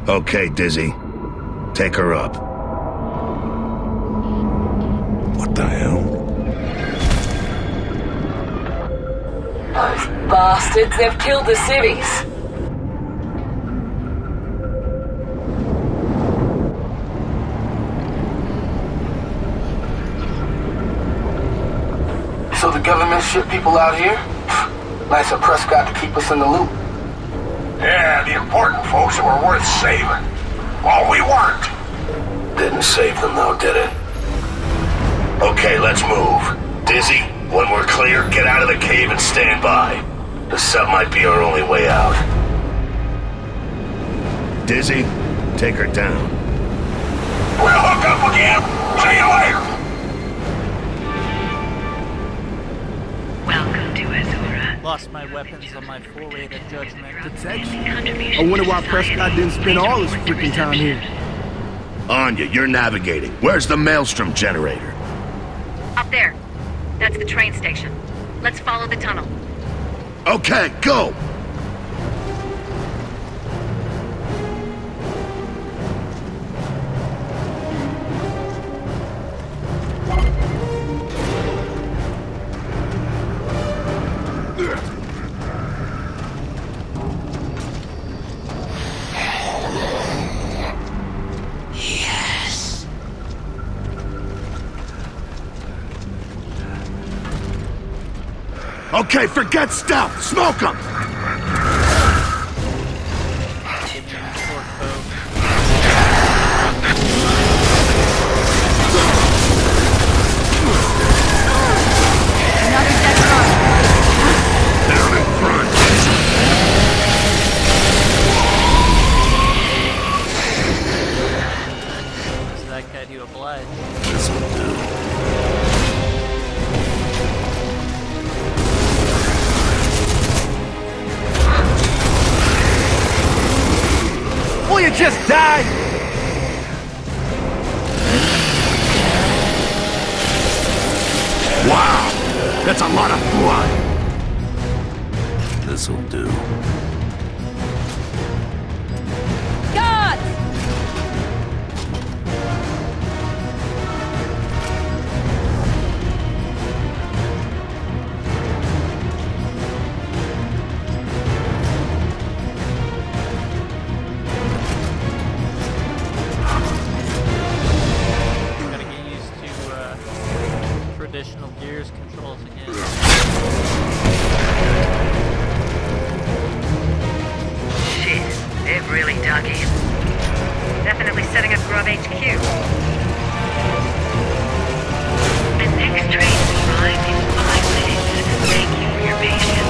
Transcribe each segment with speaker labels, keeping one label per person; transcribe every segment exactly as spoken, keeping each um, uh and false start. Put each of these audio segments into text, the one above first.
Speaker 1: Okay, Dizzy. Take her up. What the hell?
Speaker 2: Those bastards, they've killed the cities.
Speaker 3: So the government shipped people out here? Nice of Prescott to keep us in the loop.
Speaker 4: Yeah, the important folks that were worth saving. Well, we weren't.
Speaker 3: Didn't save them though, did it?
Speaker 1: Okay, let's move. Dizzy, when we're clear, get out of the cave and stand by. The sub might be our only way out. Dizzy, take her down.
Speaker 4: We'll hook up again. See you later.
Speaker 5: Welcome to Azura.
Speaker 6: Lost my weapons on my foray to judgment.
Speaker 7: Protection? I wonder why Prescott didn't spend all his freaking time here.
Speaker 1: Anya, you're navigating. Where's the Maelstrom generator?
Speaker 5: Up there. That's the train station. Let's follow the tunnel.
Speaker 1: Okay, go! Okay, forget stealth! Smoke them!
Speaker 5: Another dead run.
Speaker 1: Down in front!
Speaker 6: Does that guy do oblige?
Speaker 1: This will do.
Speaker 7: Will you just die?
Speaker 1: Wow! That's a lot of blood! This'll do.
Speaker 5: God!
Speaker 6: Additional gears controls again.
Speaker 5: Shit, they've really dug in. Definitely setting up Grub H Q. The next train will arrive in five minutes. Thank you for your patience.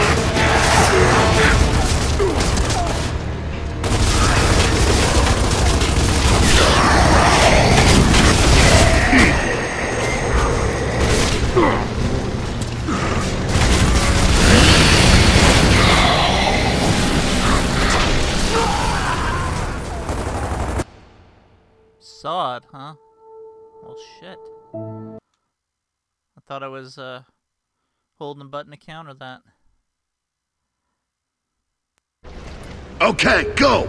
Speaker 6: Sod, huh? Well, shit. I thought I was uh, holding a button to counter that.
Speaker 1: Okay, go!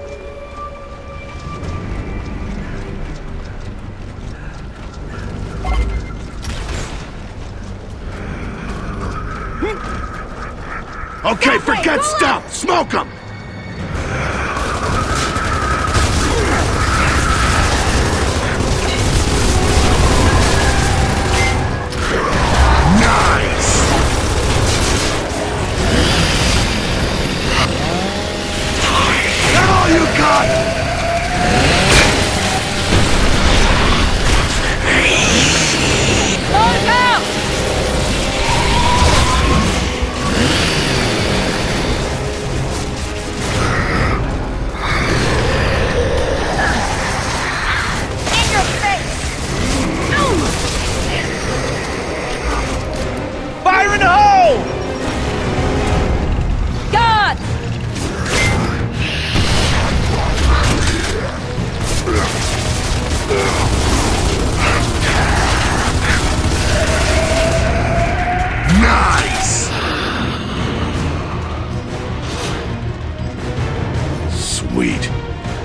Speaker 1: Okay, forget stealth! Smoke them! You got it!
Speaker 5: Look out! In your face!
Speaker 7: Fire in the hole!
Speaker 5: God!
Speaker 1: Nice! Sweet.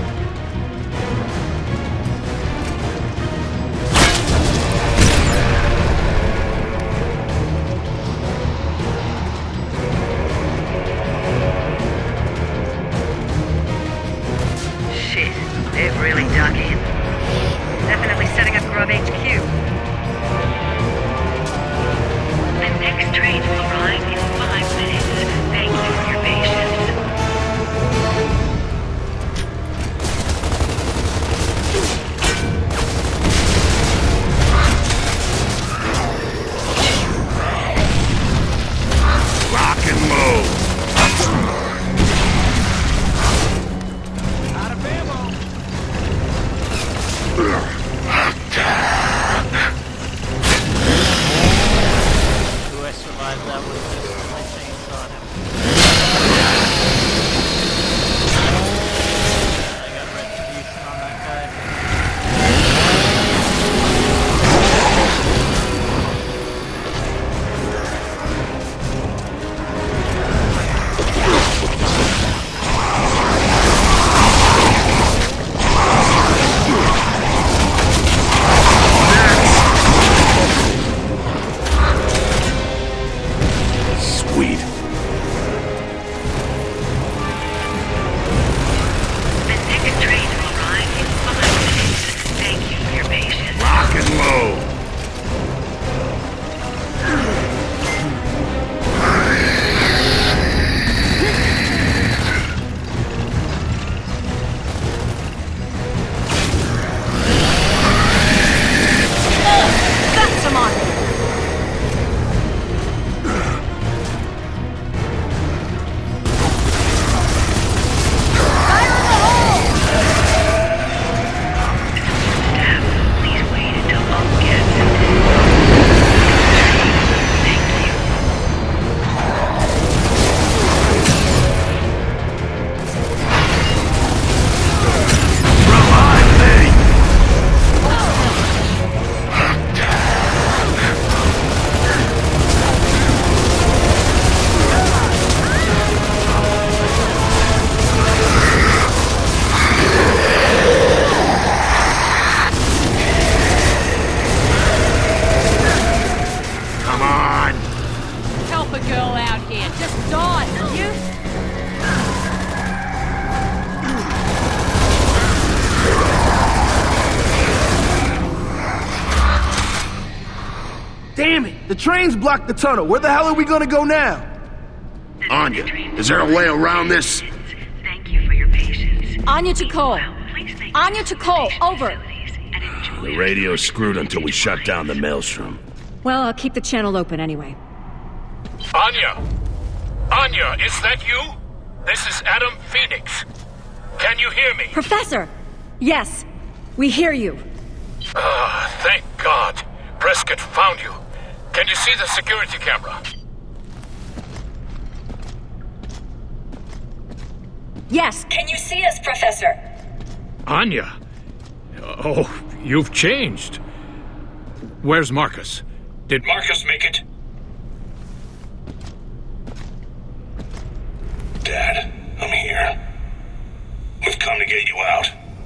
Speaker 7: The trains blocked the tunnel. Where the hell are we gonna go now?
Speaker 1: Anya, is there a way around this?
Speaker 5: Thank you for your patience.
Speaker 8: Anya to Cole. Anya to Cole, over.
Speaker 1: The radio's screwed until we shut down the Maelstrom.
Speaker 8: Well, I'll keep the channel open anyway.
Speaker 4: Anya! Anya, is that you? This is Adam Phoenix. Can you hear me?
Speaker 8: Professor! Yes, we hear you.
Speaker 4: Ah, thank God. Prescott found you. Can you see the security camera?
Speaker 8: Yes.
Speaker 2: Can you see us, Professor?
Speaker 9: Anya? Oh, you've changed. Where's Marcus? Did Marcus make it?
Speaker 4: Dad, I'm here. We've come to get you out.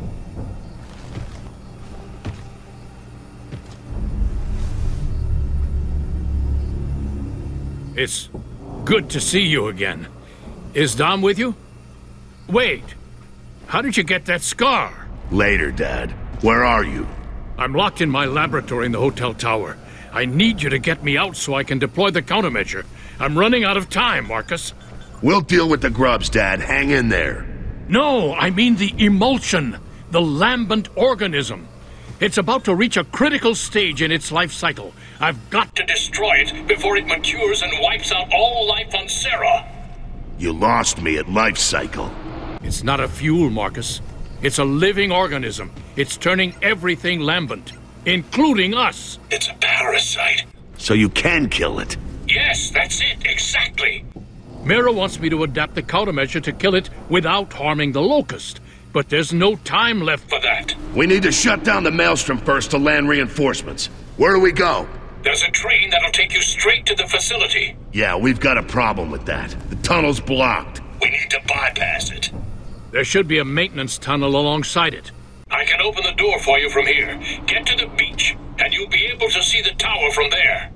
Speaker 9: It's good to see you again. Is Dom with you? Wait, how did you get that scar?
Speaker 1: Later, Dad. Where are you?
Speaker 9: I'm locked in my laboratory in the hotel tower. I need you to get me out so I can deploy the countermeasure. I'm running out of time, Marcus.
Speaker 1: We'll deal with the grubs, Dad. Hang in there.
Speaker 9: No, I mean the emulsion, the lambent organism. It's about to reach a critical stage in its life cycle. I've got to destroy it before it matures and wipes out all life on Sarah.
Speaker 1: You lost me at life cycle.
Speaker 9: It's not a fuel, Marcus. It's a living organism. It's turning everything lambent, including us.
Speaker 4: It's a parasite.
Speaker 1: So you can kill it.
Speaker 9: Yes, that's it, exactly. Mira wants me to adapt the countermeasure to kill it without harming the locust. But there's no time left for that.
Speaker 1: We need to shut down the Maelstrom first to land reinforcements. Where do we go?
Speaker 9: There's a train that'll take you straight to the facility.
Speaker 1: Yeah, we've got a problem with that. The tunnel's blocked.
Speaker 9: We need to bypass it. There should be a maintenance tunnel alongside it. I can open the door for you from here. Get to the beach, and you'll be able to see the tower from there.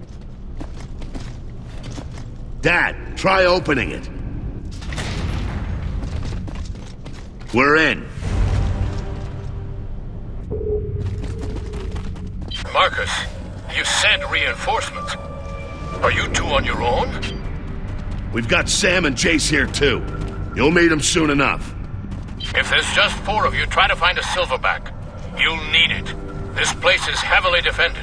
Speaker 1: Dad, try opening it. We're in.
Speaker 4: Marcus, you said reinforcements. Are you two on your own?
Speaker 1: We've got Sam and Jace here too. You'll meet them soon enough.
Speaker 4: If there's just four of you, try to find a silverback. You'll need it. This place is heavily defended.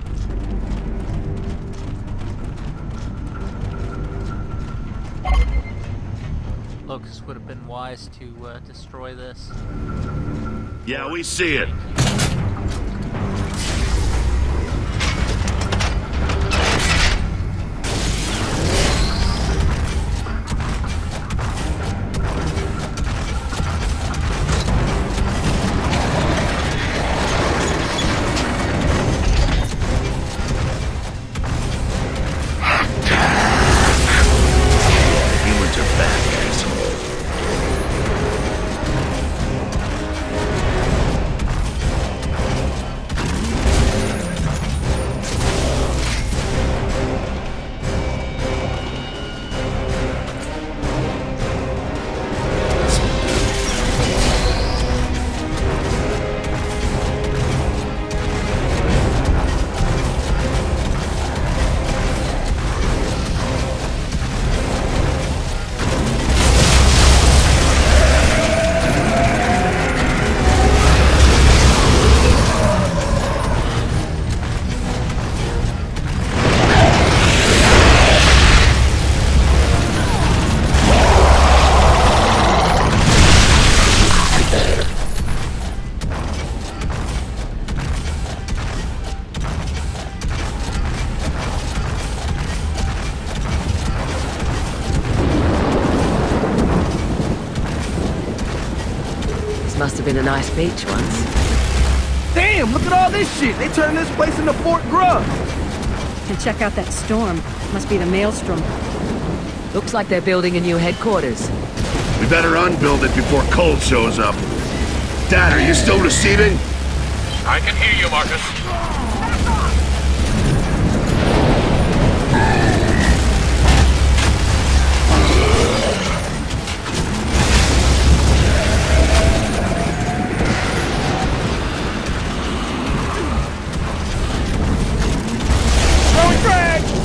Speaker 6: Locust would have been wise to uh, destroy this.
Speaker 1: Yeah, we see it.
Speaker 2: Must have been a nice beach once.
Speaker 7: Damn, look at all this shit. They turned this place into Fort Grub.
Speaker 8: And check out that storm. Must be the Maelstrom.
Speaker 2: Looks like they're building a new headquarters.
Speaker 1: We better unbuild it before Cold shows up. Dad, are you still receiving?
Speaker 4: I can hear you, Marcus.
Speaker 7: Throwing drag!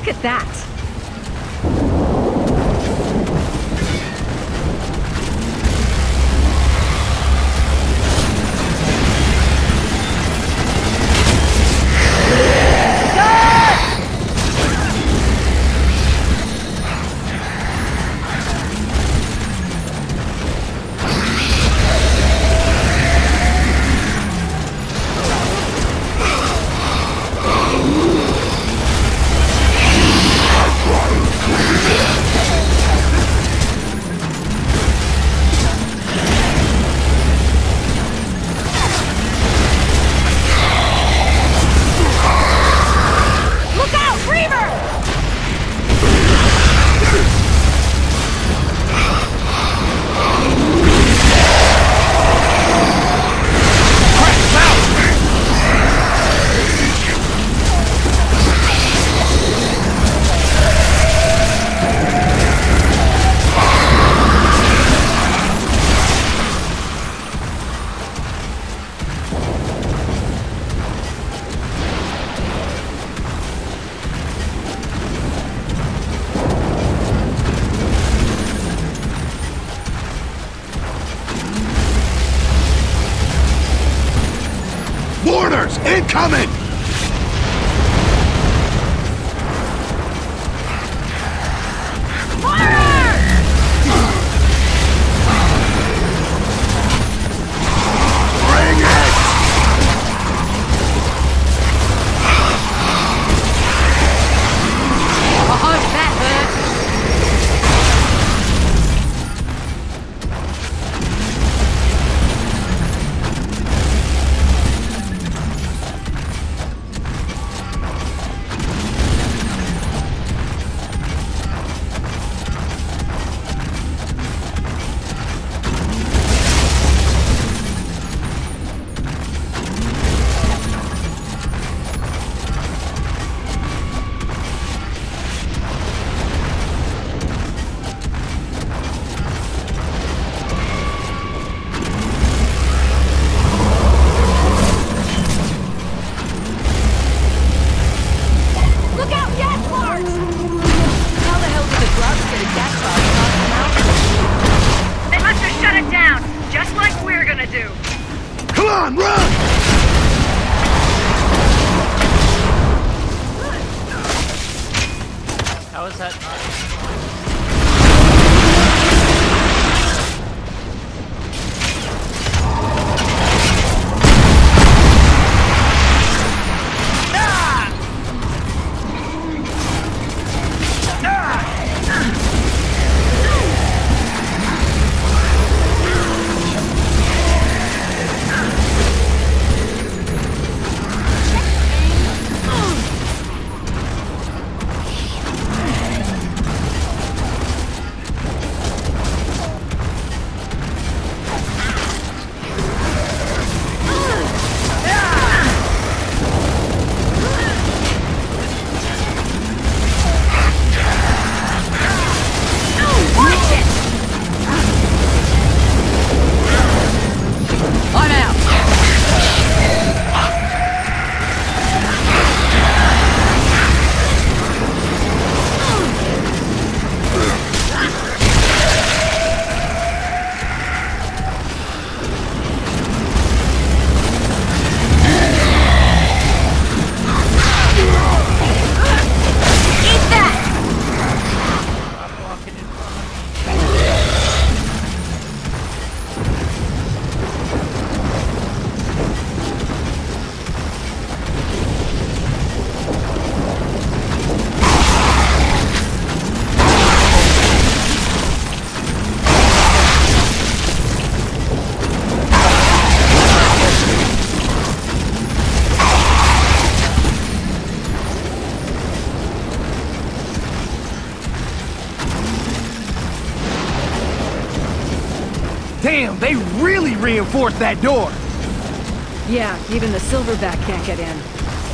Speaker 8: at that!
Speaker 1: Mortars incoming!
Speaker 7: Damn, they really reinforced that door!
Speaker 8: Yeah, even the silverback can't get in.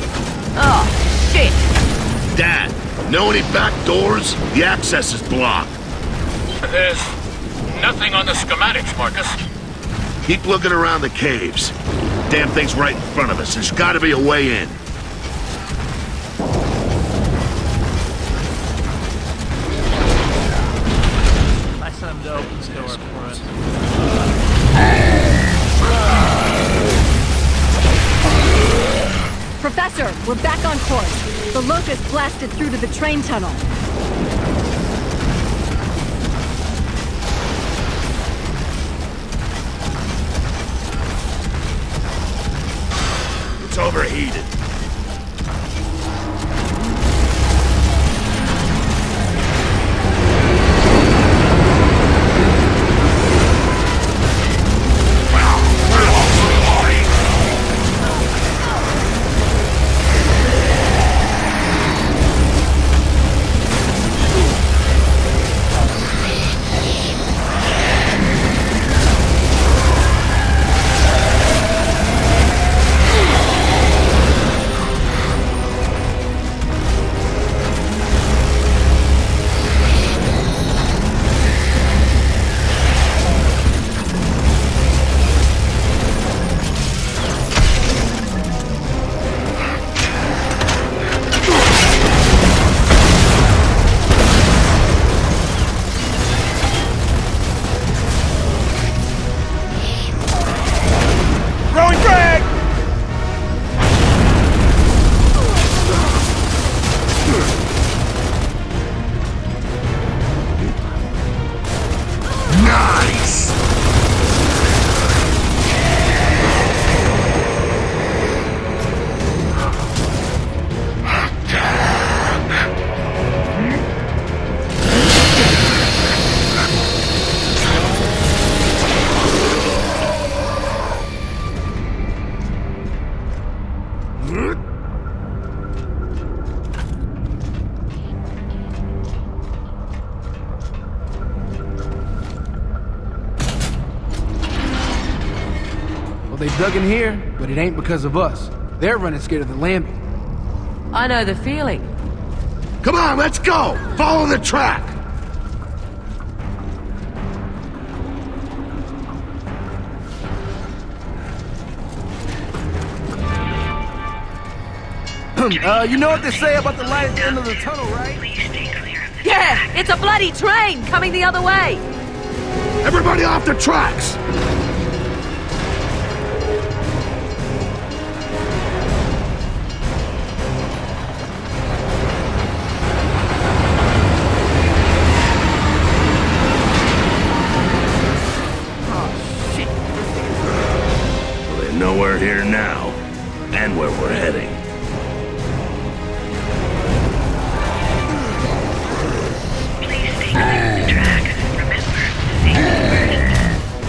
Speaker 2: Oh, shit!
Speaker 1: Dad, know any back doors? The access is blocked.
Speaker 4: There's nothing on the schematics, Marcus.
Speaker 1: Keep looking around the caves. Damn thing's right in front of us. There's gotta be a way in.
Speaker 8: Professor, we're back on course. The Locust blasted through to the train tunnel.
Speaker 1: It's overheated.
Speaker 7: They dug in here, but it ain't because of us. They're running scared of the landing.
Speaker 2: I know the feeling.
Speaker 1: Come on, let's go! Follow the track!
Speaker 7: uh, you know what they say about the light at the end of the tunnel, right?
Speaker 2: Yeah, it's a bloody train coming the other way.
Speaker 1: Everybody off the tracks! We're here now, and where we're heading.
Speaker 5: Please stay clear of the track. Remember, safety first.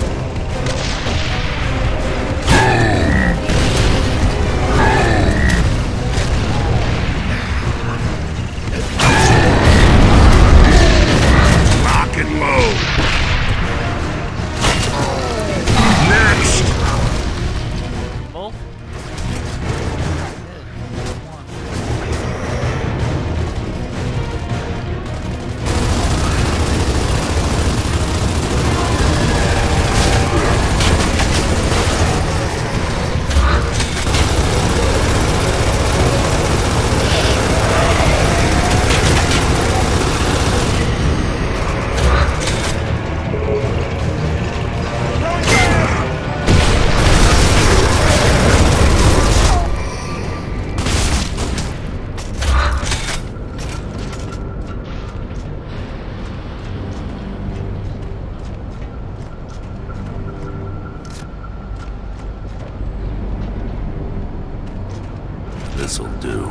Speaker 1: This'll do.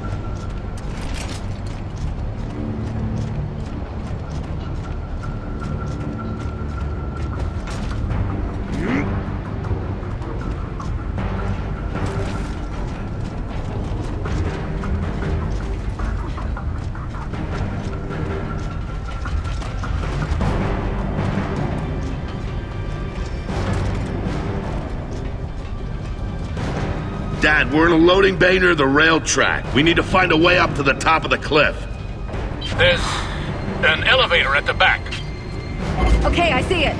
Speaker 1: Dad, we're in a loading bay near the rail track. We need to find a way up to the top of the cliff.
Speaker 4: There's an elevator at the back.
Speaker 8: Okay, I see it.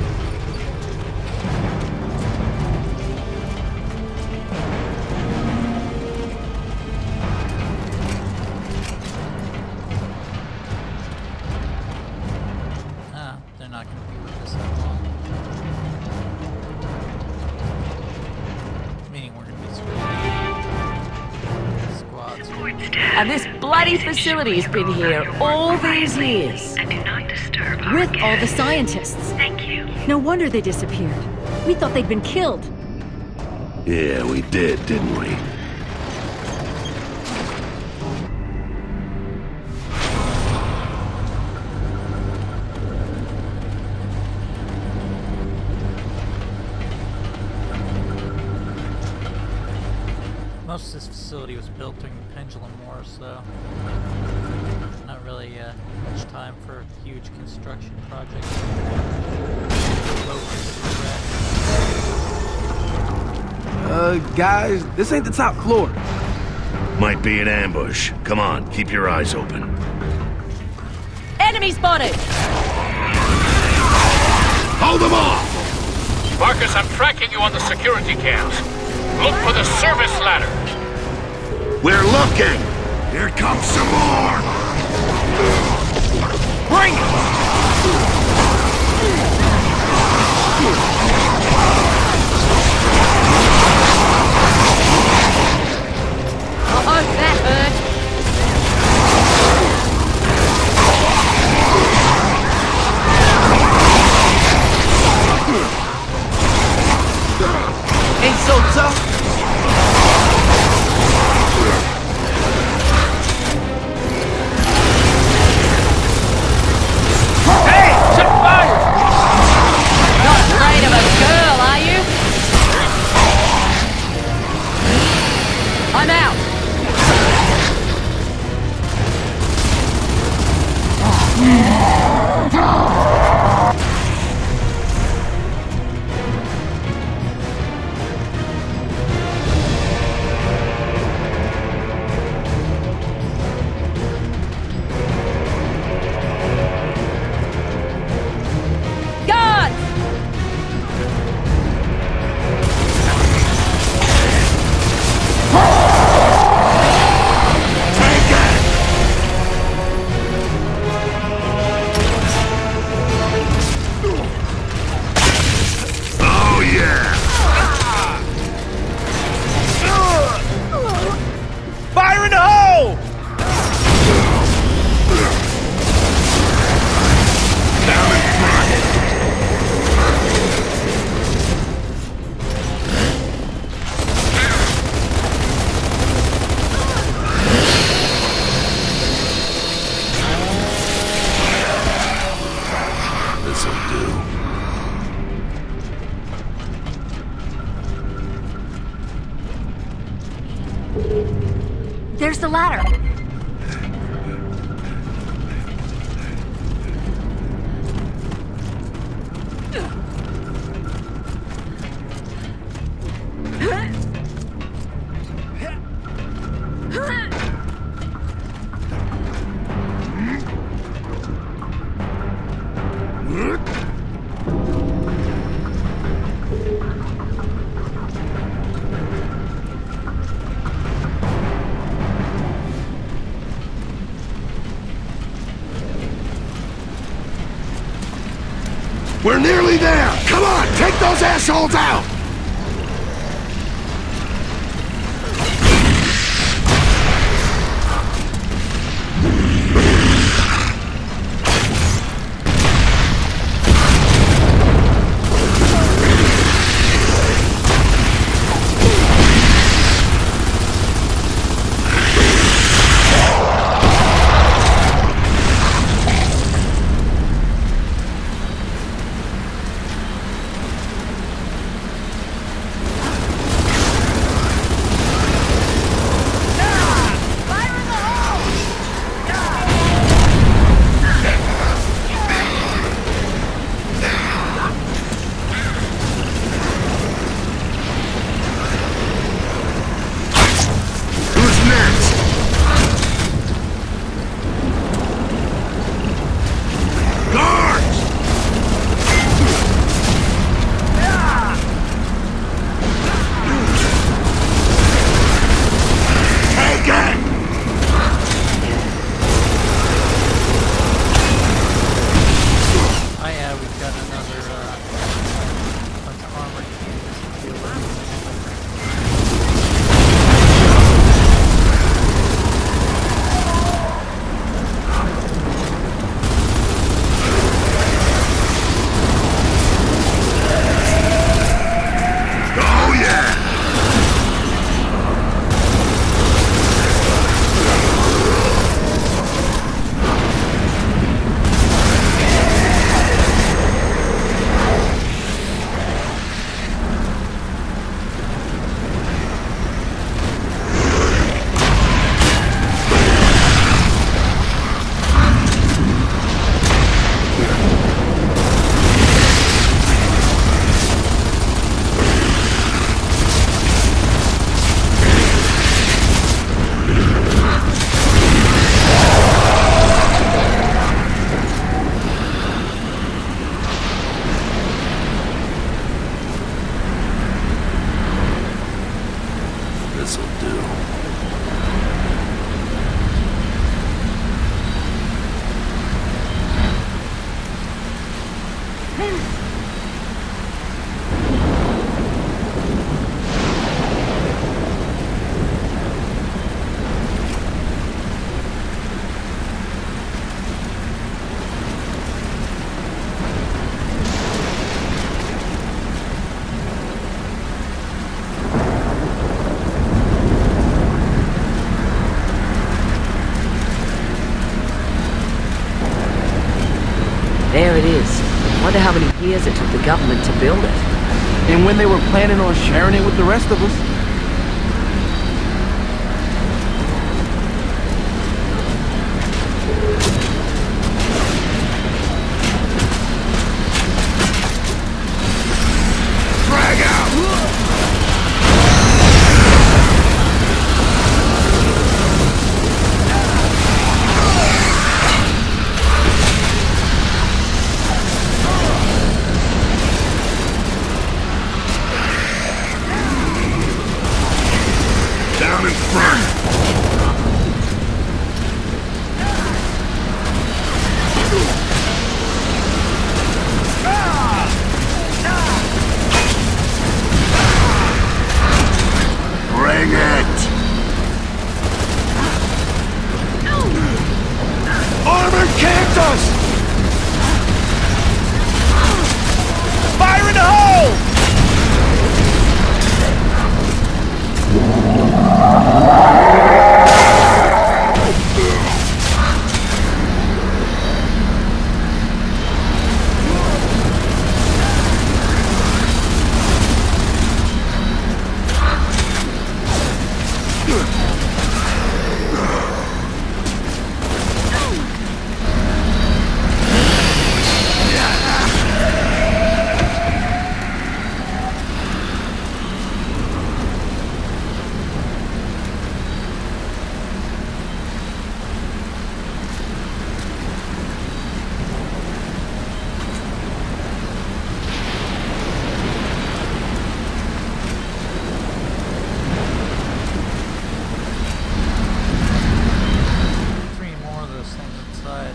Speaker 6: Ah, they're not going to be with us that long. Meaning we're going to be screwed.
Speaker 2: And this bloody facility's been here all these years.
Speaker 5: And do not disturb
Speaker 8: With all the scientists.
Speaker 5: Thank you.
Speaker 8: No wonder they disappeared. We thought they'd been killed.
Speaker 1: Yeah, we did, didn't we?
Speaker 6: Most of this facility was built during the Pendulum Wars, so not really uh, much time for huge construction projects.
Speaker 7: Uh, guys, this ain't the top floor.
Speaker 1: Might be an ambush. Come on, keep your eyes open.
Speaker 2: Enemy spotted!
Speaker 1: Hold them off!
Speaker 4: Marcus, I'm tracking you on the security cams. Look for the service ladder.
Speaker 1: We're looking! Here comes some more! Bring it!
Speaker 2: Oh, that hurt!
Speaker 7: Ain't so tough. Hey, check fire!
Speaker 2: Not afraid of a girl, are you? I'm out!
Speaker 7: Fire in the hole!
Speaker 1: Down in front! This'll do.
Speaker 8: There's the ladder.
Speaker 1: We're nearly there! Come on, take those assholes out!
Speaker 2: how many years it took the government to build it.
Speaker 7: And when they were planning on sharing it with the rest of us.
Speaker 1: Drag out! Down in front! Bring it! Armored cactus!
Speaker 7: Fire in the hole!
Speaker 6: Three more of those things inside.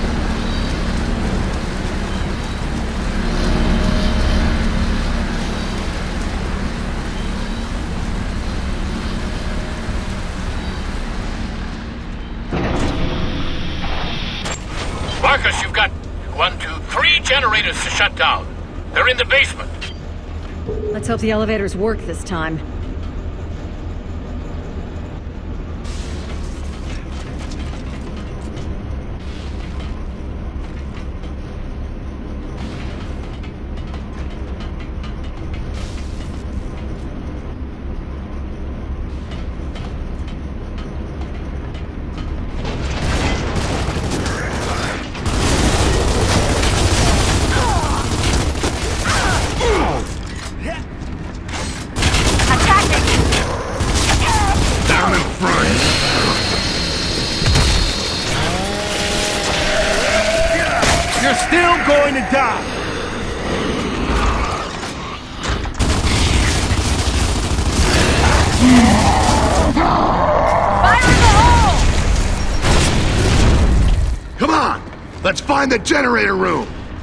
Speaker 4: Marcus, you've got one, two, three generators to shut down. They're in the basement.
Speaker 8: Let's hope the elevators work this time.
Speaker 1: Down in front!
Speaker 7: You're still going to die!
Speaker 2: Fire in the hole!
Speaker 1: Come on! Let's find the generator room!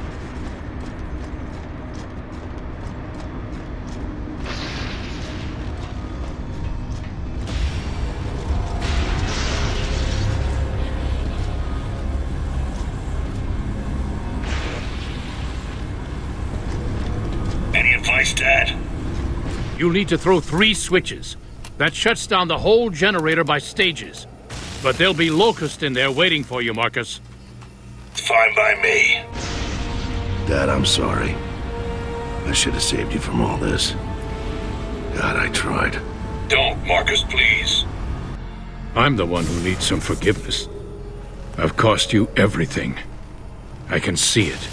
Speaker 1: Any advice, Dad?
Speaker 9: You'll need to throw three switches. That shuts down the whole generator by stages. But there'll be locusts in there waiting for you, Marcus.
Speaker 1: Fine by me. Dad, I'm sorry. I should have saved you from all this. God, I tried.
Speaker 4: Don't, Marcus, please.
Speaker 9: I'm the one who needs some forgiveness. I've cost you everything. I can see it.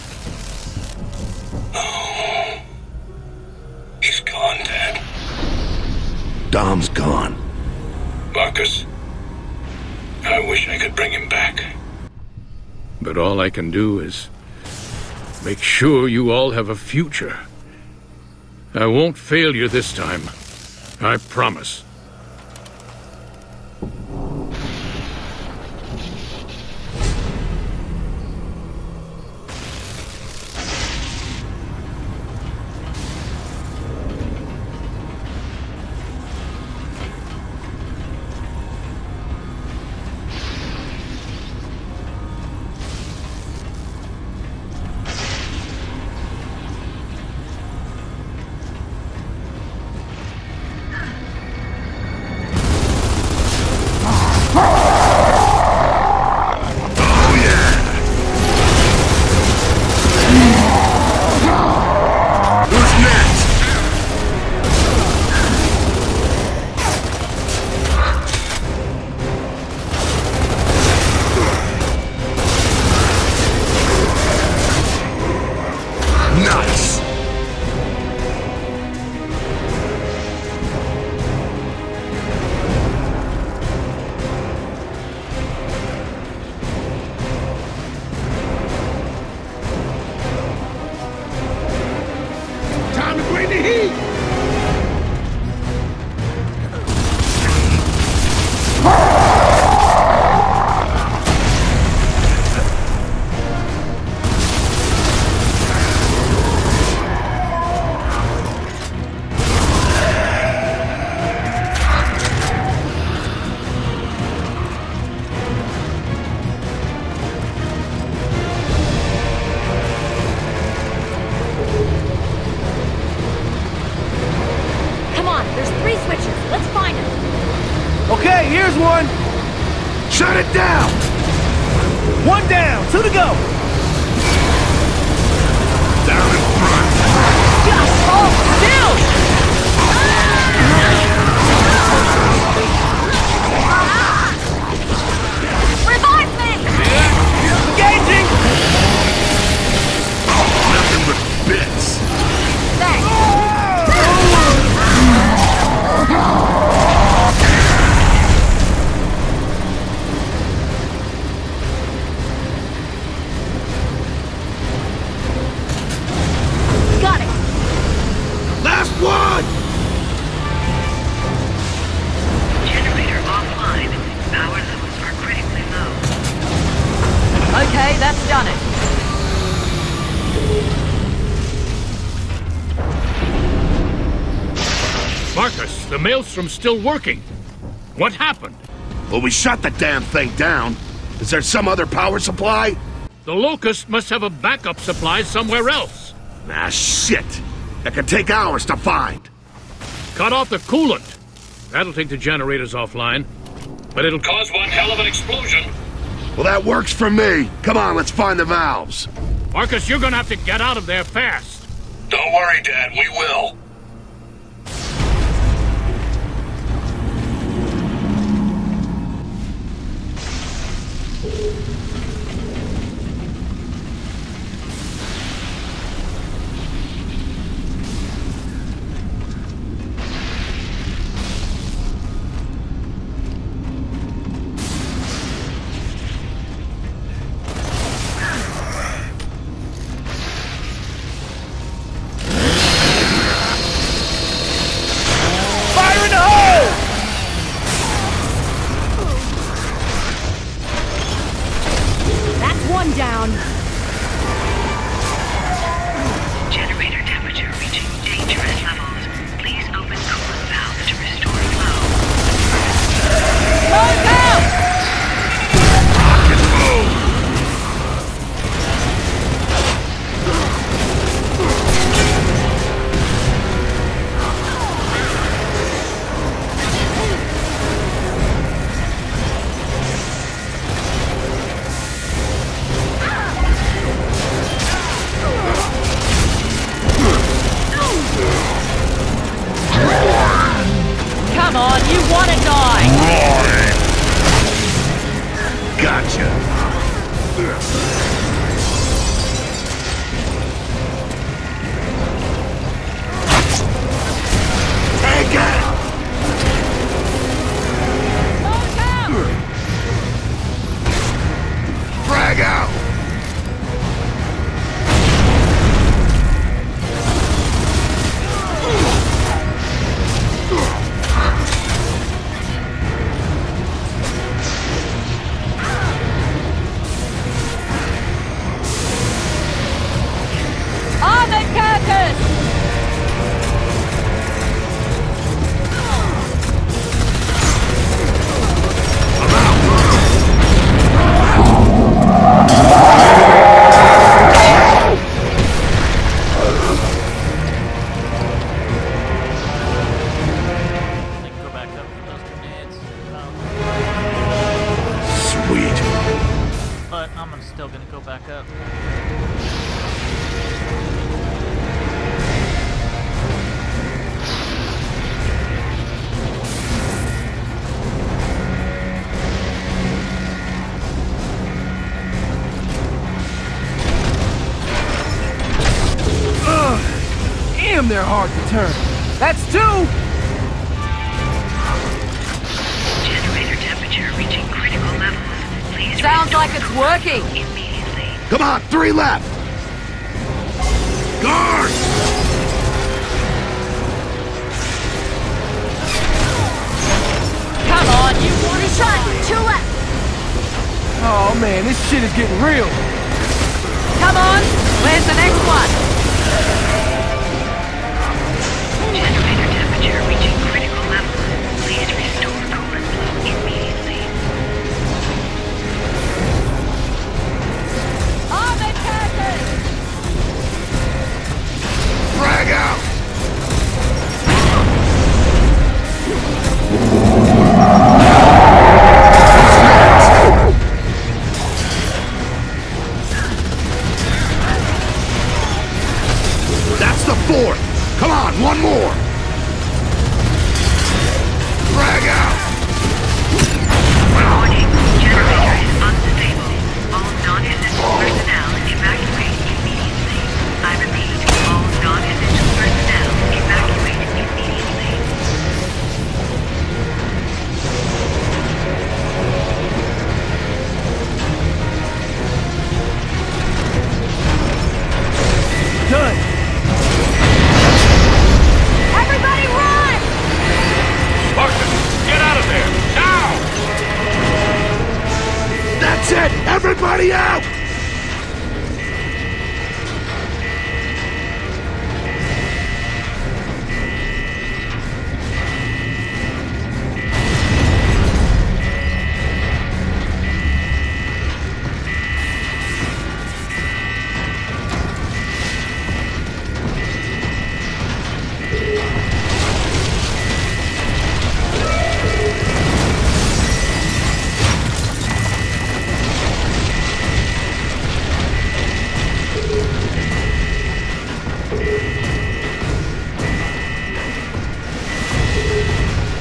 Speaker 4: He's gone, Dad.
Speaker 1: Dom's gone.
Speaker 4: Marcus, I wish I could bring him back.
Speaker 9: But all I can do is make sure you all have a future. I won't fail you this time. I promise.
Speaker 7: Okay, here's one.
Speaker 3: Shut it down!
Speaker 7: One down, two to go.
Speaker 3: Down in front.
Speaker 2: Just hold still! Revive me!
Speaker 7: Engaging!
Speaker 3: Nothing but bits.
Speaker 2: Thanks. Got it!
Speaker 3: Last one!
Speaker 5: Generator offline. Power levels are critically low.
Speaker 2: Okay, that's done it.
Speaker 9: Marcus, the Maelstrom's still working. What happened?
Speaker 3: Well, we shut the damn thing down. Is there some other power supply?
Speaker 9: The Locust must have a backup supply somewhere else.
Speaker 3: Ah, shit. That could take hours to find.
Speaker 9: Cut off the coolant. That'll take the generators offline. But it'll cause one hell of an explosion.
Speaker 3: Well, that works for me. Come on, let's find the valves.
Speaker 9: Marcus, you're gonna have to get out of there fast.
Speaker 1: Don't worry, Dad, we will.
Speaker 7: Fire in the hole!
Speaker 8: That's one down.
Speaker 5: Generator temperature reaching dangerous levels. Please open coolant valve to restore flow.
Speaker 2: Close out!
Speaker 3: Rocket move!
Speaker 2: Come on, you wanna die!
Speaker 3: Gotcha. Take it!
Speaker 2: Close out!
Speaker 3: Drag out!
Speaker 2: Armored carcass!
Speaker 6: I can go back up for those grenades. Um,
Speaker 3: Sweet.
Speaker 6: but I'm gonna- still gonna go back up.
Speaker 7: Ugh. Damn, they're hard to turn. That's two!
Speaker 5: Generator temperature reaching critical levels. Please
Speaker 2: Sounds
Speaker 5: restore
Speaker 2: like it's working.
Speaker 5: immediately.
Speaker 3: Come on, three left! Guard!
Speaker 2: Come on, you wanna shine! Two left!
Speaker 7: Oh man, this shit is getting real.
Speaker 2: Come on, where's the next one?
Speaker 5: Generator temperature reaching critical levels. Please restore coolant flow immediately.
Speaker 2: Armored carcass!
Speaker 3: Drag out!
Speaker 1: Everybody out!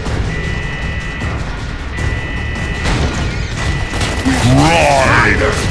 Speaker 1: Ride!